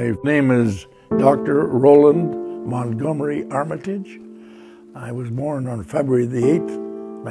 My name is Dr. Roland Montgomery Armitage. I was born on February the 8th,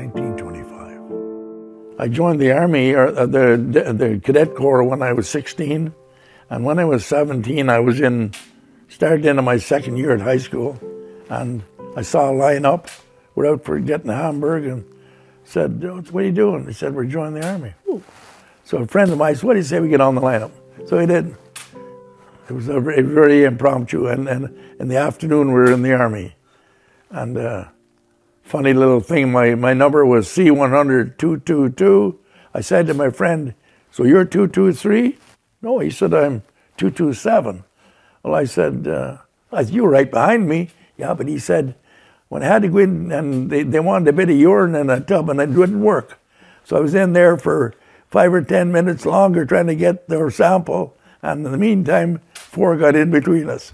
1925. I joined the Army, or the Cadet Corps, when I was 16. And when I was 17, I was started into my second year at high school. And I saw a line-up. We're out for getting a Hamburg and said, "What are you doing?" He said, "We're joining the Army." Ooh. So a friend of mine said, "What do you say we get on the lineup?" So he did. It was a very impromptu, and in the afternoon we were in the Army. And funny little thing, my number was C100-222. I said to my friend, "So you're 223? "No," he said, "I'm 227. Well, I said, "You were right behind me." "Yeah," but he said, when I had to go in and they wanted a bit of urine in a tub and it wouldn't work. So I was in there for 5 or 10 minutes longer trying to get their sample. And in the meantime, 4 got in between us.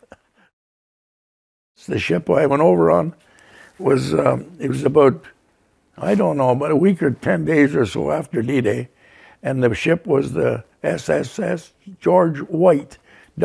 The ship I went over on was, it was about, I don't know, about a week or 10 days or so after D-Day. And the ship was the SSS George White,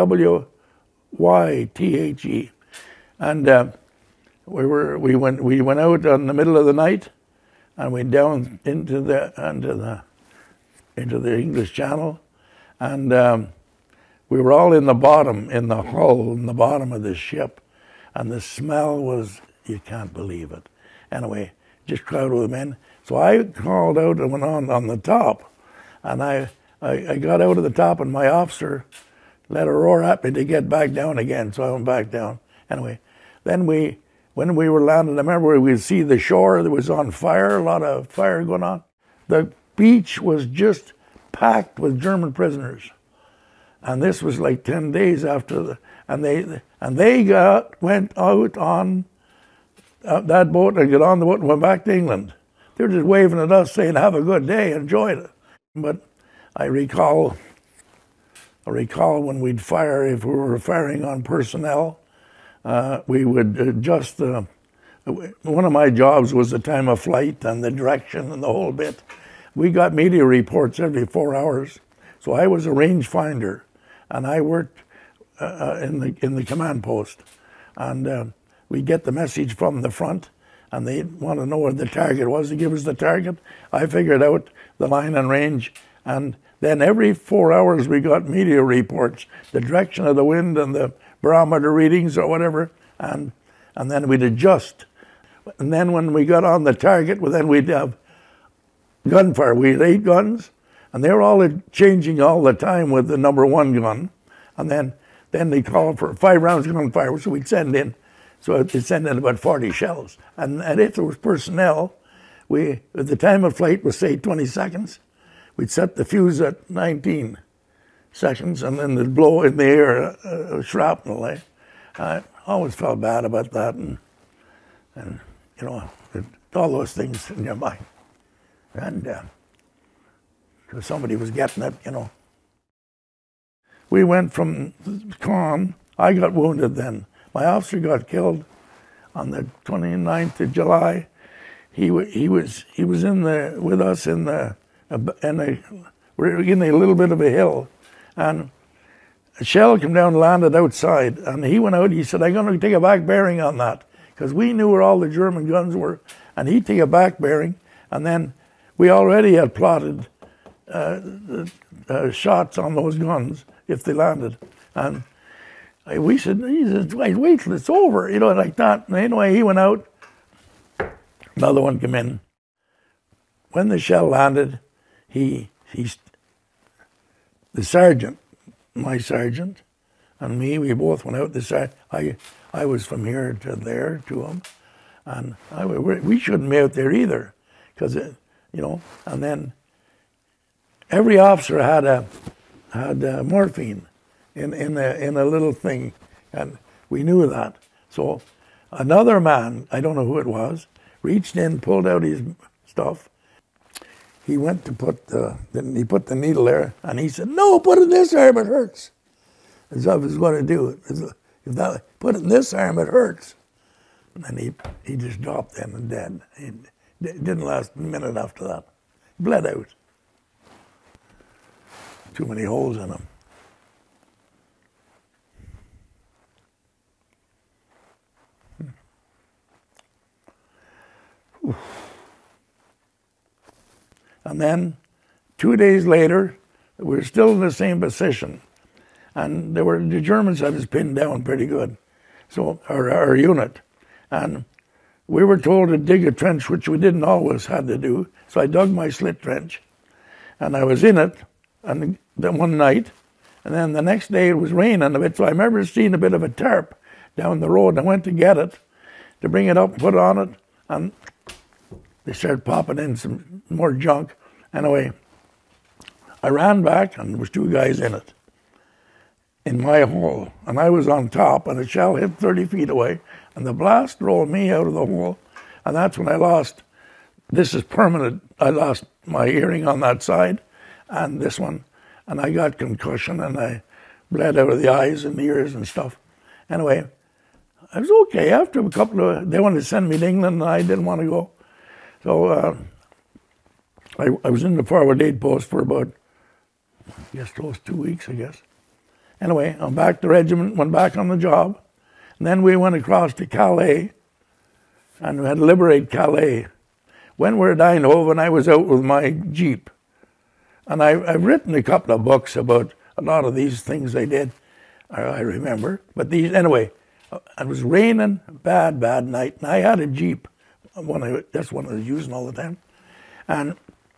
W-Y-T-H-E. And we went out in the middle of the night and went down into the English Channel. And we were all in the bottom, in the hull, in the bottom of the ship. And the smell was, you can't believe it. Anyway, just crowded with men. So I crawled out and went on the top. And I got out of the top, and my officer let a roar at me to get back down again. So I went back down. Anyway, then when we were landing, I remember we could see the shore that was on fire, a lot of fire going on. The beach was just packed with German prisoners. And this was like 10 days after and they went out on that boat and got on the boat and went back to England. They were just waving at us saying, "Have a good day, enjoy it." But I recall when we'd fire, if we were firing on personnel, we would adjust one of my jobs was the time of flight and the direction and the whole bit. We got media reports every 4 hours. So I was a rangefinder, and I worked in the command post. And we'd get the message from the front, and they'd want to know what the target was. They give us the target. I figured out the line and range, and then every 4 hours we got media reports, the direction of the wind and the barometer readings or whatever, and then we'd adjust. And then when we got on the target, well, then we'd have gunfire. We had 8 guns, and they were all changing all the time with the number 1 gun. And then they called for 5 rounds of gunfire, so we'd send in. So they'd send in about 40 shells. And if there was personnel, at the time of flight was, say, 20 seconds. We'd set the fuse at 19 seconds, and then they'd blow in the air shrapnel. I always felt bad about that, and you know, all those things in your mind. And because somebody was getting it, you know. We went from Caen. I got wounded then. My officer got killed on the 29th of July. He was with us we're in a little bit of a hill, and a shell came down and landed outside. And he went out. He said, "I'm going to take a back bearing on that," because we knew where all the German guns were. And he'd take a back bearing, and then we already had plotted shots on those guns if they landed. And he said, "Wait till it's over," you know, like that. And anyway, he went out. Another one came in. When the shell landed, the sergeant, my sergeant, and me, we both went out. I was from here to there to him, and we shouldn't be out there either, because you know. And then every officer had morphine in a little thing, and we knew that. So another man, I don't know who it was, reached in, pulled out his stuff. He went to put the needle there, and he said, "No, put it in this arm, it hurts." As if I was going to do it. Put it in this arm, it hurts. And then he just dropped then and dead. It didn't last a minute after that. Bled out. Too many holes in him. And then 2 days later, we were still in the same position. And the Germans had us pinned down pretty good, so our unit. And we were told to dig a trench, which we didn't always have to do. So I dug my slit trench, and I was in it and then one night. And then the next day it was raining a bit, so I remember seeing a bit of a tarp down the road. I went to get it, to bring it up, put it on it, and they started popping in some more junk. Anyway, I ran back, and there was 2 guys in it, in my hole. And I was on top, and a shell hit 30 feet away, and the blast rolled me out of the hole. And that's when I lost, this is permanent, I lost my earring on that side, and this one. And I got concussion, and I bled out of the eyes and the ears and stuff. Anyway, I was okay. After a couple of, they wanted to send me to England, and I didn't want to go. So I was in the forward aid post for about, I guess, close to 2 weeks, I guess. Anyway, I'm back to regiment, went back on the job. And then we went across to Calais, and we had to liberate Calais. When we were at Eindhoven, I was out with my Jeep. And I've written a couple of books about a lot of these things they did, I remember. But these, anyway, it was raining, bad night, and I had a Jeep. That's one I was using all the time. And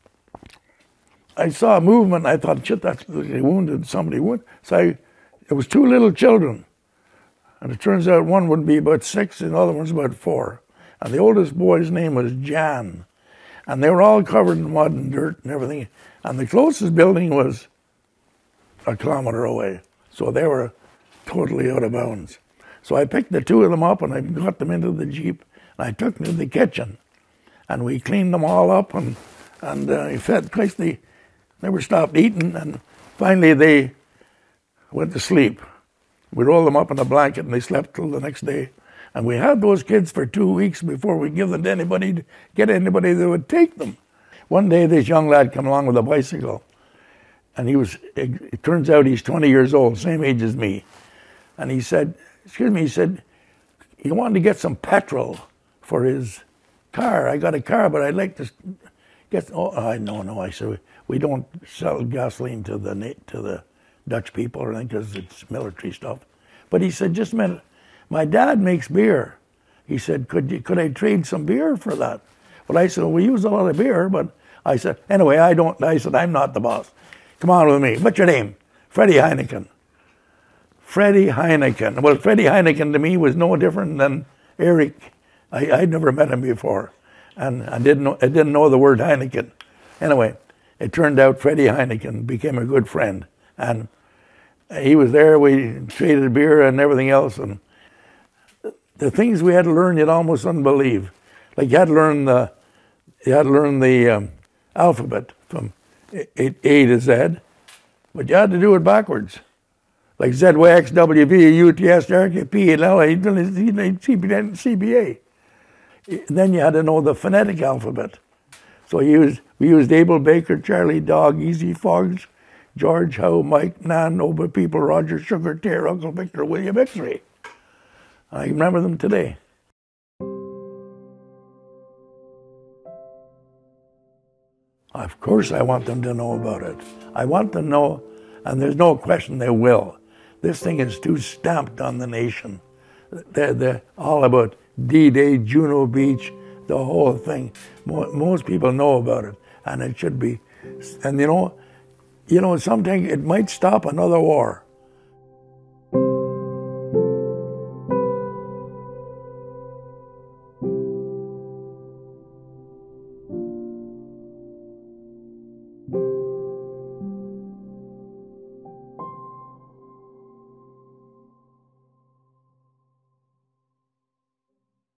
I saw a movement, and I thought, shit, that's they wounded somebody. So it was 2 little children. And it turns out one would be about 6, and the other one's about 4. And the oldest boy's name was Jan. And they were all covered in mud and dirt and everything. And the closest building was a kilometer away. So they were totally out of bounds. So I picked the 2 of them up, and I got them into the Jeep, and I took them to the kitchen. And we cleaned them all up, and I fed, twice they never stopped eating, and finally they went to sleep. We rolled them up in a blanket, and they slept till the next day. And we had those kids for 2 weeks before we give them to anybody, to get anybody that would take them. One day, this young lad came along with a bicycle, and it turns out he's 20 years old, same age as me. And he said, excuse me, he said, he wanted to get some petrol for his car. I got a car, but I'd like to get, no, I said, we don't sell gasoline to the Dutch people or anything because it's military stuff. But he said, just a minute, my dad makes beer. He said, could I trade some beer for that? Well, I said, well, we use a lot of beer, but I said, anyway, I said, I'm not the boss. Come on with me. What's your name? Freddie Heineken. Freddie Heineken. Well, Freddie Heineken to me was no different than Eric. I'd never met him before, and I didn't know the word Heineken. Anyway, it turned out Freddie Heineken became a good friend, and he was there. We traded beer and everything else, and the things we had to learn, you'd almost unbelieve. Like you had to learn the alphabet from A to Z, but you had to do it backwards. Like Z, Y, X, W, V, U, T, S, R, K, P, L, L, A, C, B, A. Then you had to know the phonetic alphabet. So we used Abel, Baker, Charlie, Dog, Easy, Fogs, George, Howe, Mike, Nan, Oba, People, Roger, Sugar, Tear, Uncle Victor, William, X-Ray. I remember them today. Of course I want them to know about it. I want them to know, and there's no question they will. This thing is too stamped on the nation. They're all about D-Day, Juno Beach, the whole thing. Most people know about it, and it should be. And you know, something, it might stop another war.